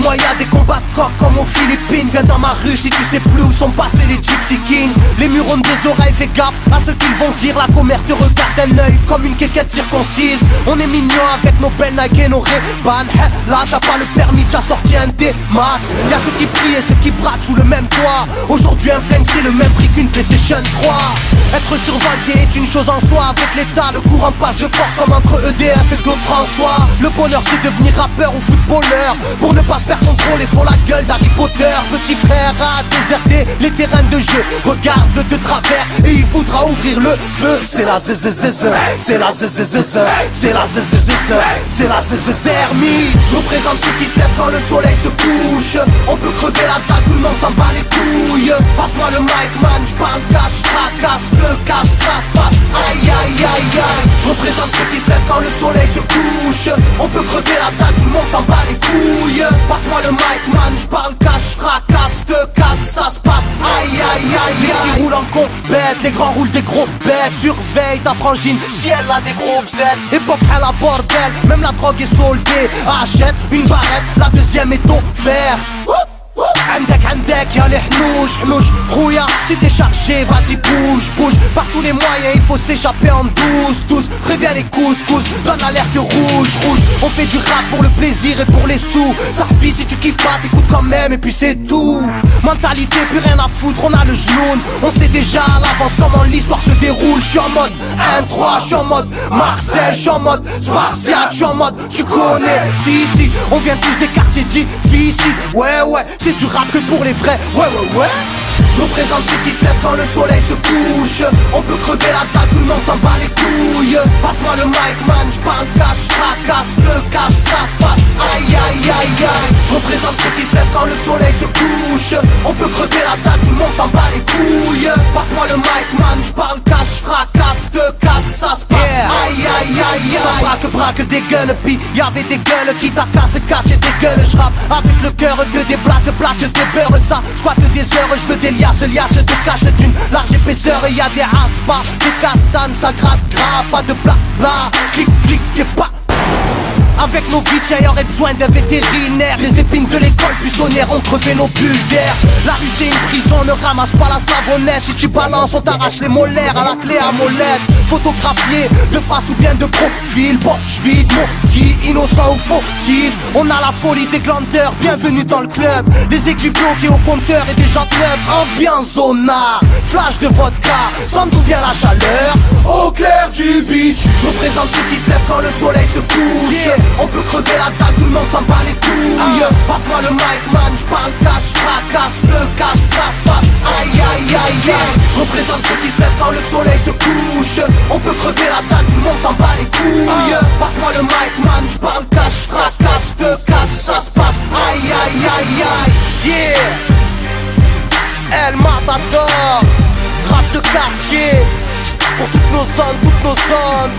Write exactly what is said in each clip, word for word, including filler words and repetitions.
moi y'a des combats de coq comme aux Philippines. Viens dans ma rue si tu sais plus où sont passés les Gypsy Kings. Les murs ont des oreilles, fais gaffe à ce qu'ils vont dire. La commère te regarde d'un œil comme une quéquette circoncise. On est mignon avec nos belles Nike et nos Ray-Ban. Là t'as pas le permis, t'as sorti un D-Max. Y'a ceux qui prient et ceux qui braquent sous le même toit. Aujourd'hui un flingue c'est le même prix qu'une PlayStation trois. Être survolté est une chose en soi. Avec l'état le courant passe de force comme entre E D F et Claude François. Le bonheur c'est devenir rappeur ou footballeur. Pour ne pas se faire contrôler faut la gueule d'Harry Potter. Petit frère a déserté les terrains de jeu. Regarde-le de travers et il voudra ouvrir le feu. C'est la zzzz, c'est la zzzz, c'est la zzzz, c'est la zzzermie. Je représente ceux qui se lèvent quand le soleil se couche. On peut crever la dalle, tout le monde s'en bat les couilles. Passe-moi le mic man, j'parle cash, fracasse, te casse, ça se passe. Aïe aïe aïe aïe. Je représente ceux qui se lèvent quand le soleil se couche. On peut crever la dalle, tout le monde s'en bat les couilles. Passe-moi le mic man, j'parle cash, fracasse, te casse, ça se passe. Aïe aïe aïe. Les petits roulent en compète, les grands roulent des gros bêtes. Surveille ta frangine si elle a des gros bzètes. Époque à la bordel, même la drogue est soldée. Achète une barrette, la deuxième est offerte. عندك عندك يا الحنوش حنوش خويا si t'es chargé vas-y bouge bouge. Par tous les moyens il faut s'échapper en douce douce. Préviens les couscous, donne l'alerte rouge rouge. On fait du rap pour le plaisir et pour les sous. Sarpi si tu kiffes pas t'écoutes quand même et puis c'est tout. Mentalité plus rien à foutre, on a le genou. On sait déjà à l'avance comment l'histoire se déroule. J'suis en mode un trois, j'suis en mode Marcel, j'suis en mode Spartiate, j'suis en mode tu connais. Si si, on vient tous des quartiers difficiles. Ouais ouais, c'est du rap que pour les vrais, ouais ouais ouais. Je représente ceux qui se lèvent quand le soleil se couche. On peut crever la dalle, tout le monde s'en bat les couilles. Passe-moi le mic man, j'parle cash, fracasse, te casse, ça se passe. Aïe aïe aïe aïe. Je représente ceux qui se lèvent quand le soleil se couche. On peut crever la dalle, tout le monde s'en bat les couilles. Passe-moi le mic man, j'parle cash, fracasse, te casse, ça se passe. Yeah. Aïe aïe aïe aïe. Ça braque braque des gueules, pis y'avait des gueules qui t'a cassé, cassé des gueules. J'rappe avec le cœur que des blagues, blagues, des beurres. Ça squatte des heures, j'veux des liasses, liasses de cache d'une large épaisseur. Et y'a des aspas, des castanes, ça gratte grave. Pas de blabla, clic clic et pas. Avec nos vies, il y aurait besoin d'un vétérinaire. Les épines de l'école buissonnière ont crevé nos bulles d'air. La rue c'est une prison, ne ramasse pas la savonnette. Si tu balances, on t'arrache les molaires à la clé à molette. Photographié de face ou bien de profil. Bon, j'vide maudit, innocent ou fautif. On a la folie des glandeurs, bienvenue dans le club. Les aiguilles bloquées au compteur et des jantes neuves. Ambiance zona, flash de vodka. Sans d'où vient la chaleur, au clair du beach. Je représente ceux qui se lèvent quand le soleil se couche. Yeah. On peut crever la dalle, tout le monde s'en bat les couilles. ah. Passe-moi le mic man, j'parle cash, fracasse, te casse, ça se passe. Aïe aïe aïe aïe. Je représente ceux qui se lèvent quand le soleil se couche. On peut crever la dalle, tout le monde s'en bat les couilles. ah. Passe-moi le mic man, j'parle cash, fracasse, te casse, ça se passe. Aïe aïe aïe aïe. Yeah. El Matador, rap de quartier. Pour toutes nos zones, toutes nos zones.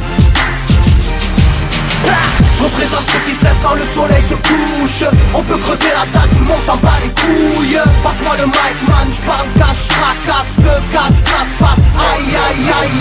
Je représente ceux qui se lèvent quand le soleil se couche. On peut crever la dalle, tout le monde s'en bat les couilles. Passe-moi le mic man, j'parle cash, fracasse, te casse, ça se passe. Aïe aïe aïe